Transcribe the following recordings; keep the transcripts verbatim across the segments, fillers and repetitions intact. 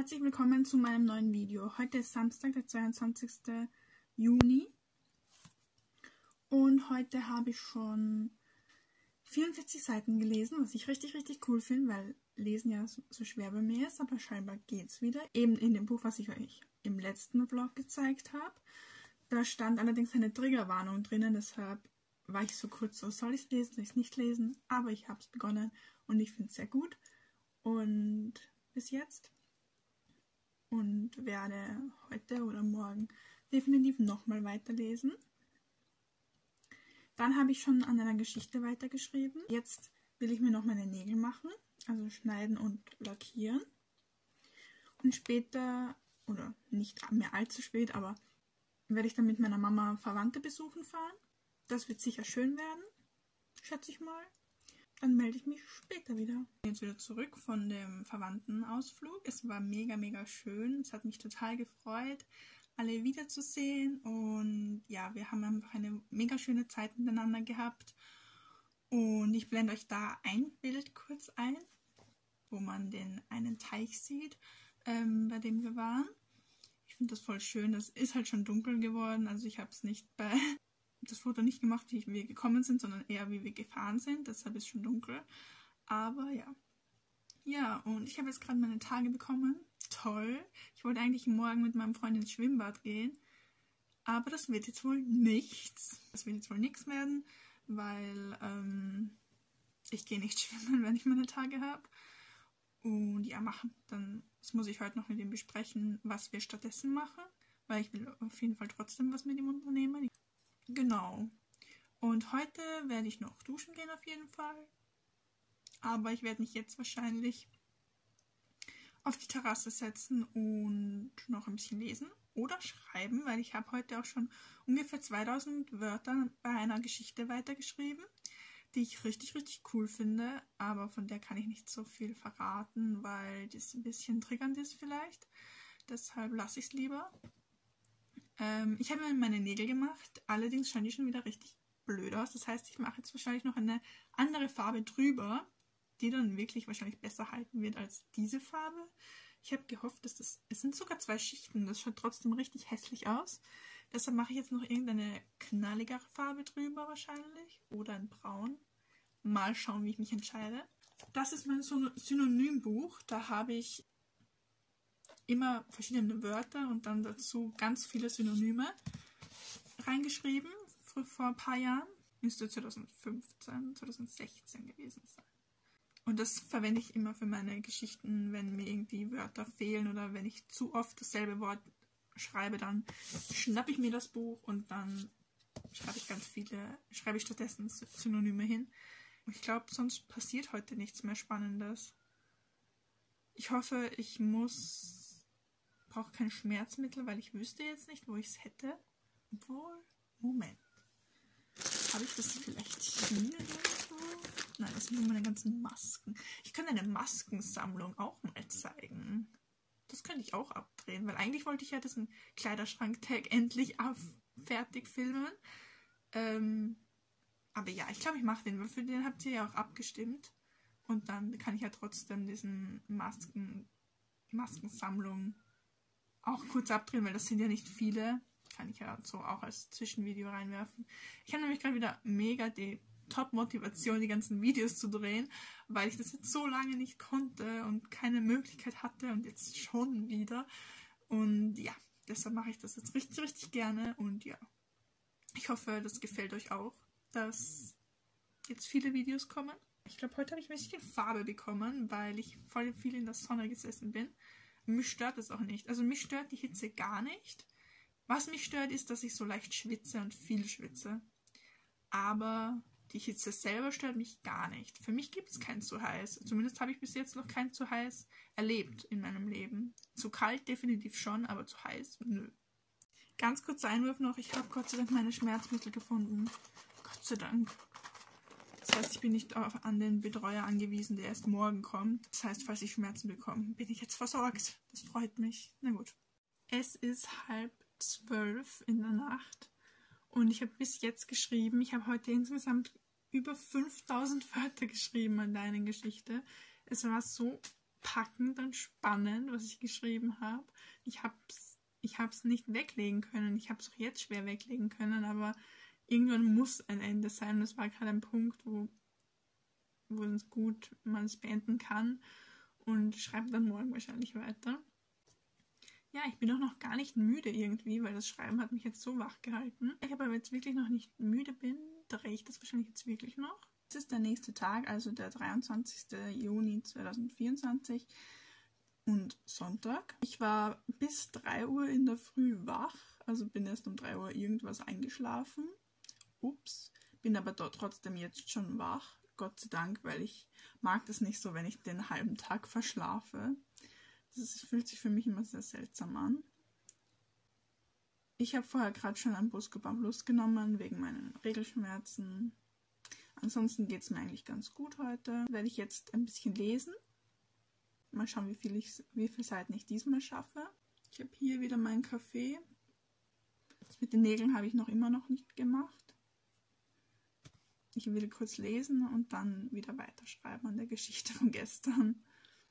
herzlich willkommen zu meinem neuen Video. Heute ist Samstag, der zweiundzwanzigste Juni und heute habe ich schon vierundvierzig Seiten gelesen, was ich richtig, richtig cool finde, weil Lesen ja so schwer bei mir ist, aber scheinbar geht's wieder. Eben in dem Buch, was ich euch im letzten Vlog gezeigt habe. Da stand allerdings eine Triggerwarnung drinnen, deshalb war ich so kurz so, soll ich es lesen, soll ich es nicht lesen? Aber ich habe es begonnen und ich finde es sehr gut. Und bis jetzt. Und werde heute oder morgen definitiv nochmal weiterlesen. Dann habe ich schon an einer Geschichte weitergeschrieben. Jetzt will ich mir noch meine Nägel machen, also schneiden und lackieren. Und später, oder nicht mehr allzu spät, aber werde ich dann mit meiner Mama Verwandte besuchen fahren. Das wird sicher schön werden, schätze ich mal. Dann melde ich mich später wieder. Jetzt wieder zurück von dem Verwandtenausflug. Es war mega, mega schön. Es hat mich total gefreut, alle wiederzusehen. Und ja, wir haben einfach eine mega schöne Zeit miteinander gehabt. Und ich blende euch da ein Bild kurz ein, wo man den einen Teich sieht, ähm, bei dem wir waren. Ich finde das voll schön. Das ist halt schon dunkel geworden. Also ich habe es nicht bei... das Foto nicht gemacht, wie wir gekommen sind, sondern eher, wie wir gefahren sind. Deshalb ist es schon dunkel. Aber ja. Ja, und ich habe jetzt gerade meine Tage bekommen. Toll. Ich wollte eigentlich morgen mit meinem Freund ins Schwimmbad gehen. Aber das wird jetzt wohl nichts. Das wird jetzt wohl nichts werden, weil ähm, ich gehe nicht schwimmen, wenn ich meine Tage habe. Und ja, machen. Dann das muss ich heute noch mit ihm besprechen, was wir stattdessen machen. Weil ich will auf jeden Fall trotzdem was mit ihm unternehmen. Genau. Und heute werde ich noch duschen gehen auf jeden Fall. Aber ich werde mich jetzt wahrscheinlich auf die Terrasse setzen und noch ein bisschen lesen oder schreiben, weil ich habe heute auch schon ungefähr zweitausend Wörter bei einer Geschichte weitergeschrieben, die ich richtig, richtig cool finde. Aber von der kann ich nicht so viel verraten, weil das ein bisschen triggernd ist vielleicht. Deshalb lasse ich es lieber. Ich habe mir meine Nägel gemacht, allerdings schauen die schon wieder richtig blöd aus. Das heißt, ich mache jetzt wahrscheinlich noch eine andere Farbe drüber, die dann wirklich wahrscheinlich besser halten wird als diese Farbe. Ich habe gehofft, dass das... Es sind sogar zwei Schichten, das schaut trotzdem richtig hässlich aus. Deshalb mache ich jetzt noch irgendeine knalligere Farbe drüber wahrscheinlich. Oder ein Braun. Mal schauen, wie ich mich entscheide. Das ist mein Synonymbuch. Da habe ich immer verschiedene Wörter und dann dazu ganz viele Synonyme reingeschrieben, vor ein paar Jahren. Müsste zweitausendfünfzehn, zweitausendsechzehn gewesen sein. Und das verwende ich immer für meine Geschichten, wenn mir irgendwie Wörter fehlen oder wenn ich zu oft dasselbe Wort schreibe, dann schnappe ich mir das Buch und dann schreibe ich ganz viele, schreibe ich stattdessen Synonyme hin. Und ich glaube, sonst passiert heute nichts mehr Spannendes. Ich hoffe, ich muss... brauche kein Schmerzmittel, weil ich wüsste jetzt nicht, wo ich es hätte. Obwohl, Moment. Habe ich das vielleicht hier irgendwo? Nein, das sind nur meine ganzen Masken. Ich könnte eine Maskensammlung auch mal zeigen. Das könnte ich auch abdrehen, weil eigentlich wollte ich ja diesen Kleiderschrank-Tag endlich auf fertig filmen. Ähm, aber ja, ich glaube, ich mache den, weil für den habt ihr ja auch abgestimmt. Und dann kann ich ja trotzdem diesen Masken, Maskensammlung auch kurz abdrehen, weil das sind ja nicht viele. Kann ich ja so auch als Zwischenvideo reinwerfen. Ich habe nämlich gerade wieder mega die Top-Motivation, die ganzen Videos zu drehen, weil ich das jetzt so lange nicht konnte und keine Möglichkeit hatte und jetzt schon wieder. Und ja, deshalb mache ich das jetzt richtig, richtig gerne. Und ja, ich hoffe, das gefällt euch auch, dass jetzt viele Videos kommen. Ich glaube, heute habe ich ein bisschen Farbe bekommen, weil ich voll viel in der Sonne gesessen bin. Mich stört es auch nicht. Also mich stört die Hitze gar nicht. Was mich stört, ist, dass ich so leicht schwitze und viel schwitze. Aber die Hitze selber stört mich gar nicht. Für mich gibt es kein zu heiß. Zumindest habe ich bis jetzt noch kein zu heiß erlebt in meinem Leben. Zu kalt definitiv schon, aber zu heiß, nö. Ganz kurzer Einwurf noch. Ich habe Gott sei Dank meine Schmerzmittel gefunden. Gott sei Dank. Das heißt, ich bin nicht auf, an den Betreuer angewiesen, der erst morgen kommt. Das heißt, falls ich Schmerzen bekomme, bin ich jetzt versorgt. Das freut mich. Na gut. Es ist halb zwölf in der Nacht und ich habe bis jetzt geschrieben. Ich habe heute insgesamt über fünftausend Wörter geschrieben an deiner Geschichte. Es war so packend und spannend, was ich geschrieben habe. Ich habe es ich hab's nicht weglegen können. Ich habe es auch jetzt schwer weglegen können, aber irgendwann muss ein Ende sein. Das war gerade ein Punkt, wo, wo es gut man es beenden kann und schreibe dann morgen wahrscheinlich weiter. Ja, ich bin auch noch gar nicht müde irgendwie, weil das Schreiben hat mich jetzt so wach gehalten. Ich aber jetzt wirklich noch nicht müde bin, drehe ich das wahrscheinlich jetzt wirklich noch. Es ist der nächste Tag, also der dreiundzwanzigster Juni zweitausendvierundzwanzig und Sonntag. Ich war bis drei Uhr in der Früh wach, also bin erst um drei Uhr irgendwas eingeschlafen. Ups, bin aber dort trotzdem jetzt schon wach, Gott sei Dank, weil ich mag das nicht so, wenn ich den halben Tag verschlafe. Das fühlt sich für mich immer sehr seltsam an. Ich habe vorher gerade schon ein Buscopan-Plus genommen, wegen meinen Regelschmerzen. Ansonsten geht es mir eigentlich ganz gut heute. Werde ich jetzt ein bisschen lesen. Mal schauen, wie viel, ich, wie viel Seiten ich diesmal schaffe. Ich habe hier wieder meinen Kaffee. Das mit den Nägeln habe ich noch immer noch nicht gemacht. Ich will kurz lesen und dann wieder weiterschreiben an der Geschichte von gestern.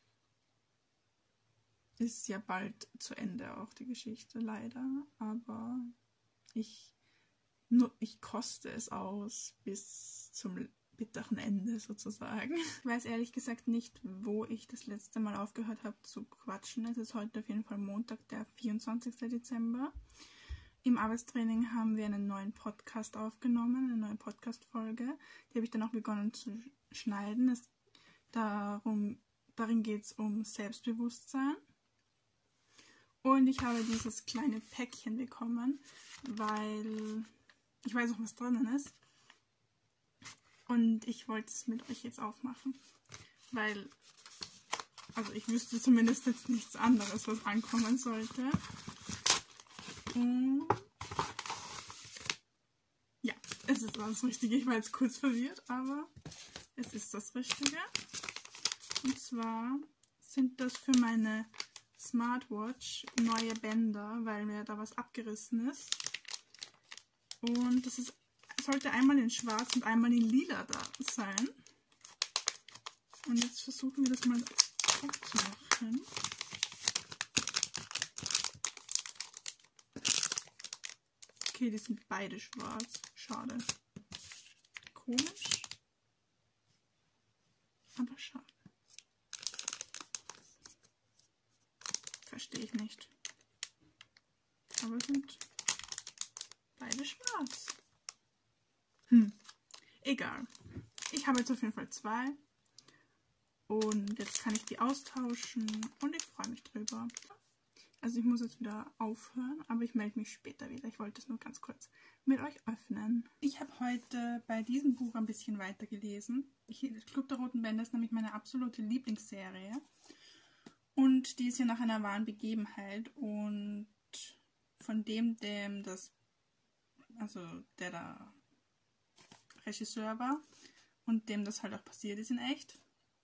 Ist ja bald zu Ende auch die Geschichte, leider. Aber ich, nur, ich koste es aus bis zum bitteren Ende sozusagen. Ich weiß ehrlich gesagt nicht, wo ich das letzte Mal aufgehört habe zu quatschen. Es ist heute auf jeden Fall Montag, der vierundzwanzigster Dezember. Im Arbeitstraining haben wir einen neuen Podcast aufgenommen, eine neue Podcast-Folge. Die habe ich dann auch begonnen zu schneiden. Es darum, darin geht es um Selbstbewusstsein. Und ich habe dieses kleine Päckchen bekommen, weil ich weiß auch, was drinnen ist. Und ich wollte es mit euch jetzt aufmachen, weil, also ich wüsste zumindest jetzt nichts anderes, was ankommen sollte. Und ja, es ist das Richtige. Ich war jetzt kurz verwirrt, aber es ist das Richtige. Und zwar sind das für meine Smartwatch neue Bänder, weil mir da was abgerissen ist. Und das ist, sollte einmal in schwarz und einmal in lila da sein. Und jetzt versuchen wir das mal aufzumachen. Okay, die sind beide schwarz. Schade. Komisch. Aber schade. Verstehe ich nicht. Aber sind beide schwarz. Hm. Egal. Ich habe jetzt auf jeden Fall zwei. Und jetzt kann ich die austauschen. Und ich freue mich drüber. Also ich muss jetzt wieder aufhören, aber ich melde mich später wieder. Ich wollte es nur ganz kurz mit euch öffnen. Ich habe heute bei diesem Buch ein bisschen weiter gelesen. Ich, Club der Roten Bänder ist nämlich meine absolute Lieblingsserie. Und die ist ja nach einer wahren Begebenheit. Und von dem, dem das, also der da Regisseur war und dem das halt auch passiert ist in echt,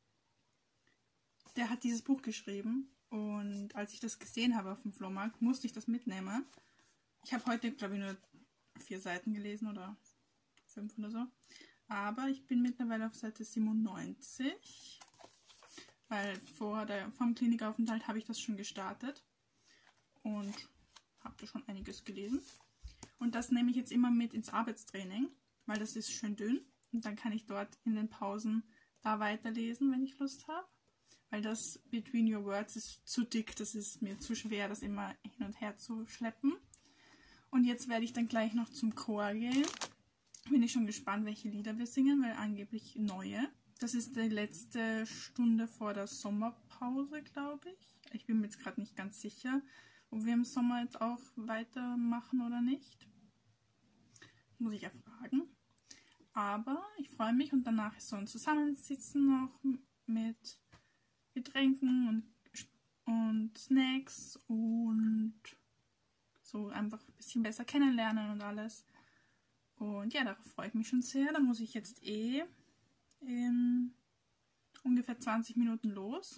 der hat dieses Buch geschrieben. Und als ich das gesehen habe auf dem Flohmarkt, musste ich das mitnehmen. Ich habe heute, glaube ich, nur vier Seiten gelesen oder fünf oder so. Aber ich bin mittlerweile auf Seite siebenundneunzig. Weil vor der, vor dem Klinikaufenthalt habe ich das schon gestartet. Und habe da schon einiges gelesen. Und das nehme ich jetzt immer mit ins Arbeitstraining, weil das ist schön dünn. Und dann kann ich dort in den Pausen da weiterlesen, wenn ich Lust habe. Weil das Between Your Words ist zu dick, das ist mir zu schwer, das immer hin und her zu schleppen. Und jetzt werde ich dann gleich noch zum Chor gehen. Bin ich schon gespannt, welche Lieder wir singen, weil angeblich neue. Das ist die letzte Stunde vor der Sommerpause, glaube ich. Ich bin mir jetzt gerade nicht ganz sicher, ob wir im Sommer jetzt auch weitermachen oder nicht. Muss ich ja fragen. Aber ich freue mich und danach ist so ein Zusammensitzen noch mit Getränken und, und Snacks und so einfach ein bisschen besser kennenlernen und alles. Und ja, darauf freue ich mich schon sehr. Da muss ich jetzt eh in ungefähr zwanzig Minuten los.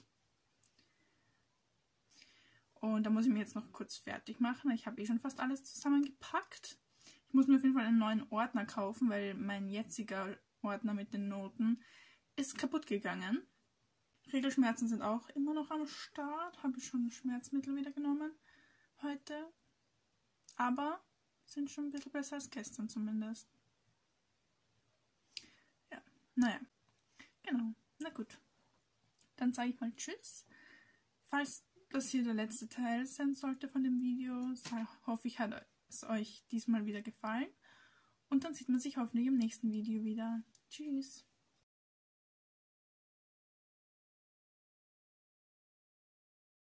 Und da muss ich mir jetzt noch kurz fertig machen. Ich habe eh schon fast alles zusammengepackt. Ich muss mir auf jeden Fall einen neuen Ordner kaufen, weil mein jetziger Ordner mit den Noten ist kaputt gegangen. Regelschmerzen sind auch immer noch am Start. Habe ich schon Schmerzmittel wieder genommen heute. Aber sind schon ein bisschen besser als gestern zumindest. Ja, naja. Genau. Na gut. Dann sage ich mal Tschüss. Falls das hier der letzte Teil sein sollte von dem Video, hoffe ich, hat es euch diesmal wieder gefallen. Und dann sieht man sich hoffentlich im nächsten Video wieder. Tschüss.